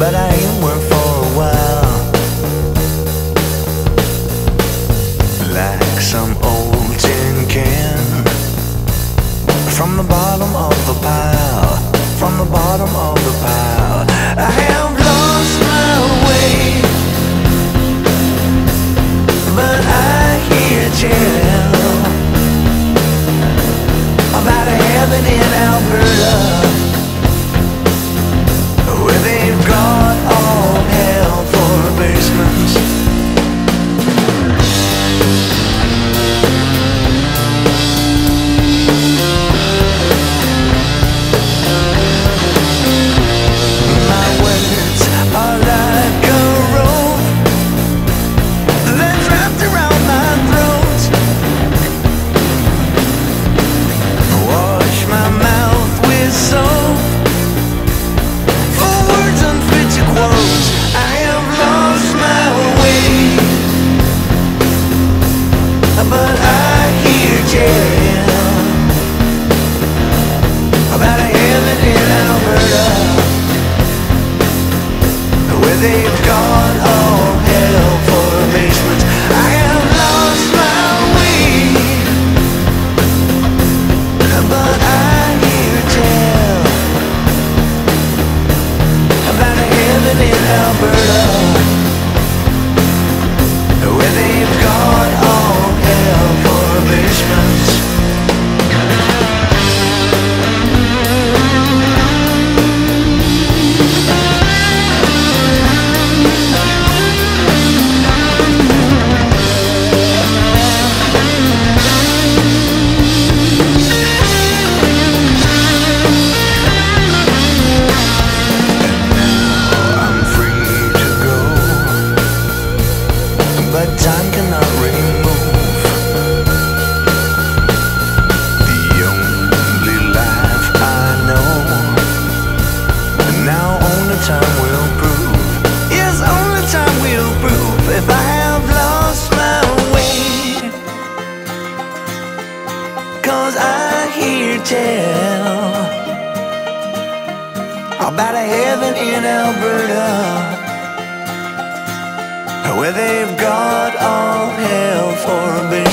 but I ain't worked for a while. Like some old tin can, from the bottom of the pile, from the bottom of the pile. I have lost my way, but I hear tell about a heaven in Alberta, where they've got all hell for basements. My words are like a rope that's wrapped around my throat. Wash my mouth with soap for words unfit to quote. I have lost my way, but I hear tell about a heaven in Alberta, where they've got all hell for basements. I have lost my way, but I hear tell about a heaven in Alberta, where they've got all hell for basements. But time cannot remove the only life I know. Now only time will prove, yes, only time will prove if I have lost my way. 'Cause I hear tell about a heaven in Alberta, where they've got all hell for a bit.